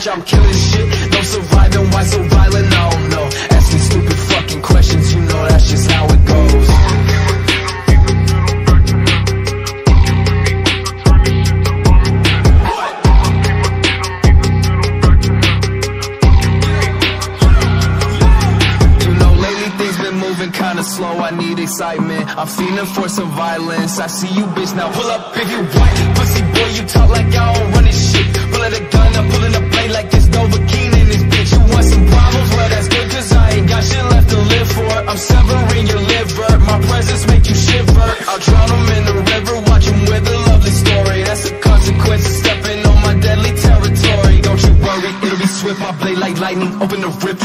bitch, I'm killing shit. No surviving, why so violent? I don't know. Asking stupid fucking questions, you know that's just how it goes. Kinda slow, I need excitement. I'm feeling for some violence. I see you, bitch, now pull up if you white. Pussy boy, you talk like y'all run this shit. Pulling a gun, I'm pulling a blade like it's Novocaine in this bitch. You want some problems? Well, that's good, cause I ain't got shit left to live for. I'm severing your liver, my presence make you shiver. I'll drown them in the river, watch them with a lovely story. That's the consequence of stepping on my deadly territory. Don't you worry, it'll be swift, my blade like lightning. Open the rip